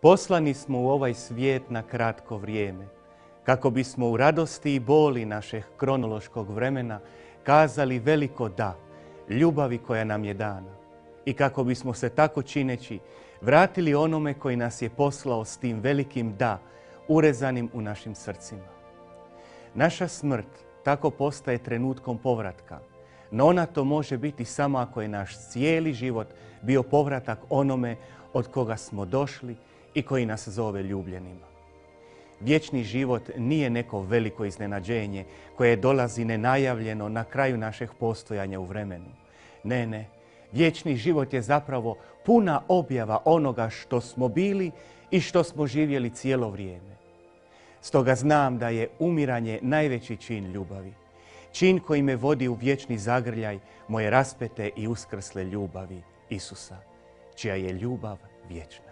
Poslani smo u ovaj svijet na kratko vrijeme, kako bismo u radosti i boli našeg kronološkog vremena kazali veliko da, ljubavi koja nam je dana. I kako bismo se tako čineći vratili onome koji nas je poslao s tim velikim da, urezanim u našim srcima. Naša smrt tako postaje trenutkom povratka, no ona to može biti samo ako je naš cijeli život bio povratak onome od koga smo došli i koji nas zove ljubljenima. Vječni život nije neko veliko iznenađenje koje dolazi nenajavljeno na kraju našeg postojanja u vremenu. Ne. Vječni život je zapravo puna objava onoga što smo bili i što smo živjeli cijelo vrijeme. Stoga znam da je umiranje najveći čin ljubavi. Čin koji me vodi u vječni zagrljaj moje raspete i uskrsle ljubavi Isusa, čija je ljubav vječna.